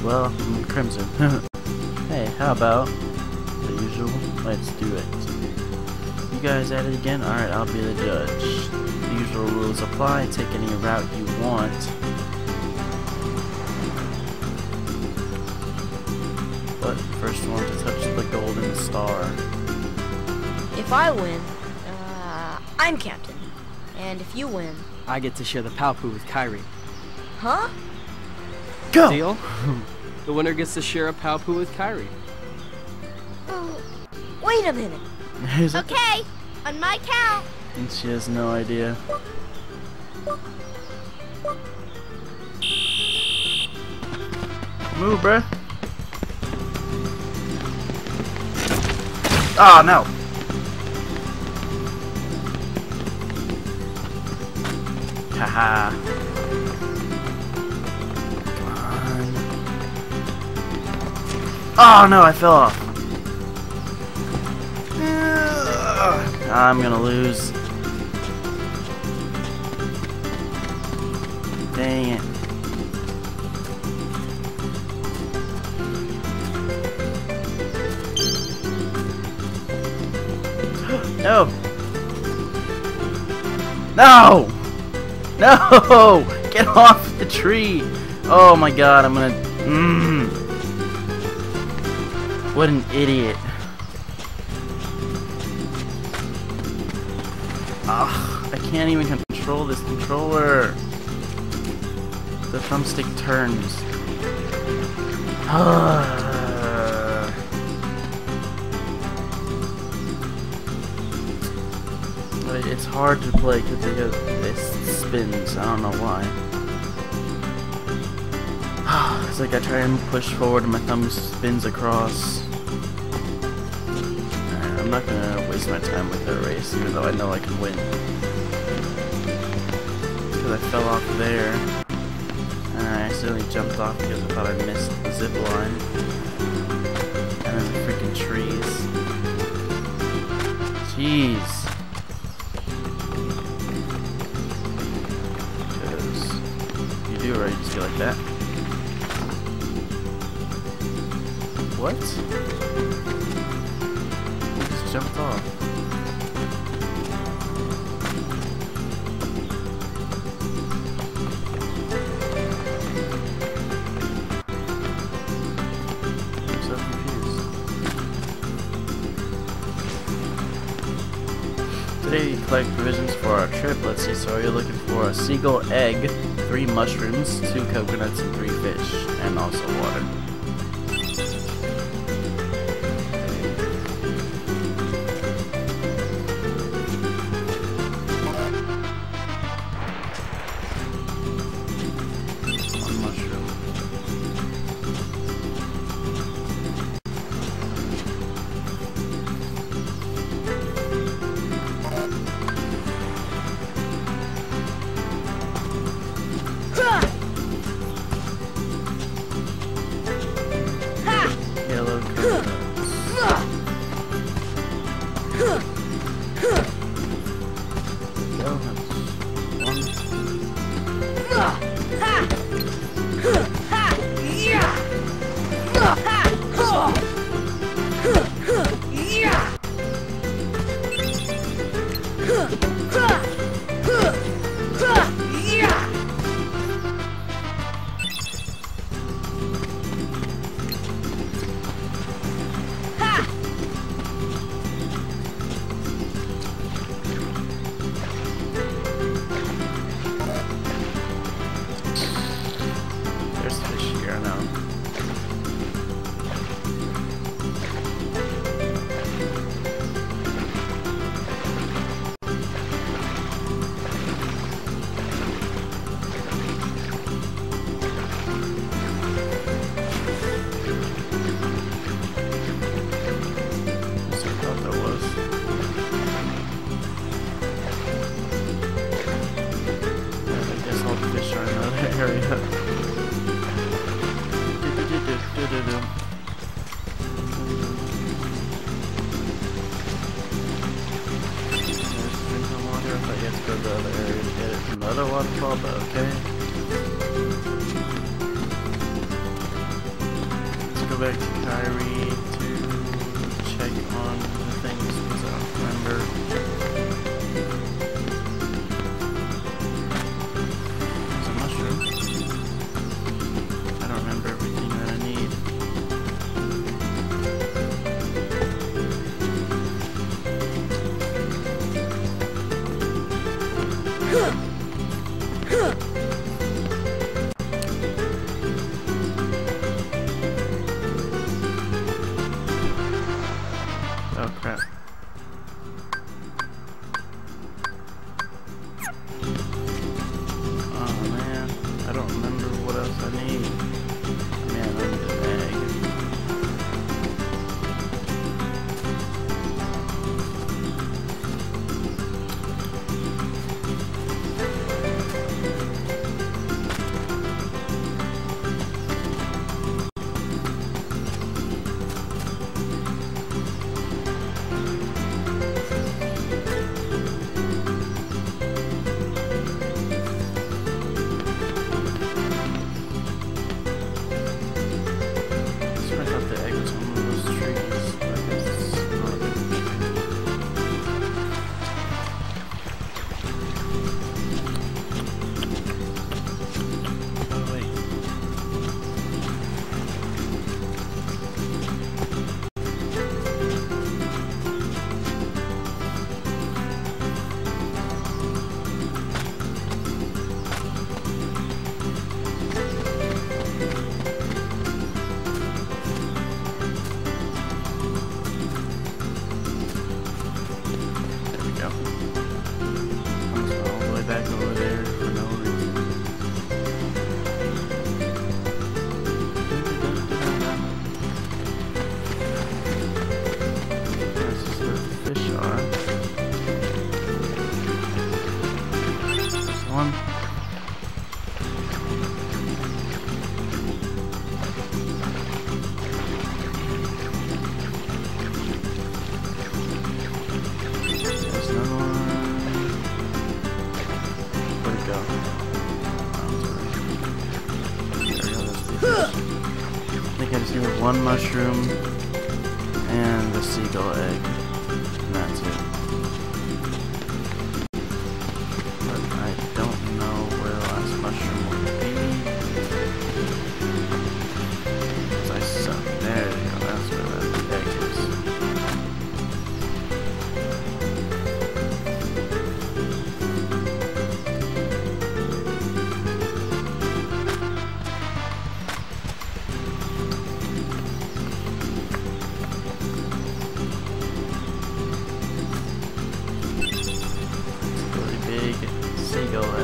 well, I'm Crimson. Hey, how about the usual? Let's do it. You guys at it again? Alright, I'll be the judge. The usual rules apply. Take any route you want. But first one to touch the golden star. If I win, I'm captain. And if you win... I get to share the Palpu with Kairi. Huh? Go! Deal? The winner gets to share a Palpu with Kairi. Oh, wait a minute. Okay, on my count. And she has no idea. Move, bruh. Oh, no. Haha. Come on. Oh, no, I fell off. I'm gonna lose. Dang it. No! No! No! Get off the tree! Oh my god, I'm gonna... What an idiot. Ugh, I can't even control this controller. The thumbstick turns. It's hard to play because it spins. I don't know why. It's like I try and push forward and my thumb spins across. I'm not gonna waste my time with that race, even though I know I can win. Because I fell off there. And I accidentally jumped off because I thought I missed the zip line. And then the freaking trees. Jeez. Because you do right, you just go like that. What? Jumped off. I'm so confused. Today you collect provisions for our trip. Let's see, so you're looking for a seagull egg, 3 mushrooms, 2 coconuts, and 3 fish, and also water. Yellow coconuts. There's fish here, I know. That's what I thought that was. Yeah, I guess all the fish are in that area. Water. I thought you had to go to the other area to get it from the other waterfall, but okay. go back to Kyrie to check on the things because I don't remember. There's a mushroom. I don't remember everything that I need. Oh crap. Oh man, I don't remember what else I need. Man, I need an egg. One mushroom and the seagull egg, and that's it. But I don't know where the last mushroom will be. 'Cause I suck. There you go, that's where that egg is. Seagull egg.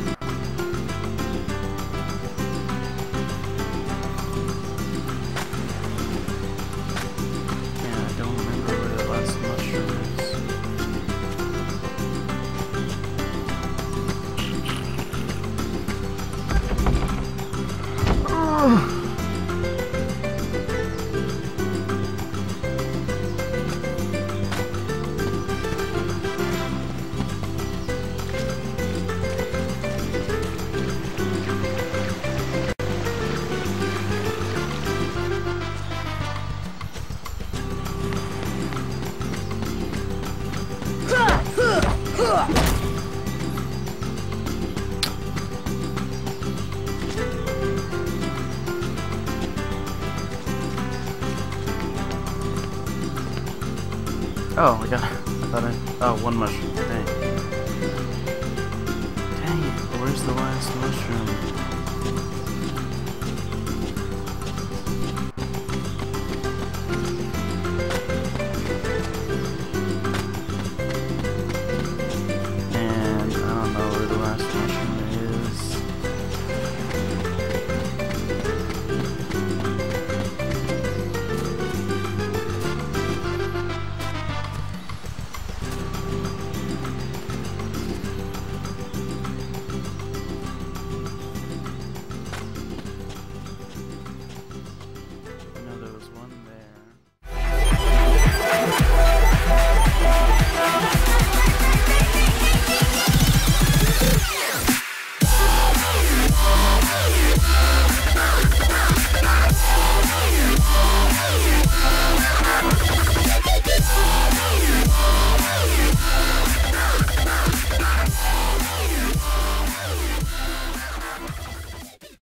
Yeah, I don't remember where the last mushroom is. Oh, I thought oh, one mushroom. Dang. Dang it, where's the last mushroom?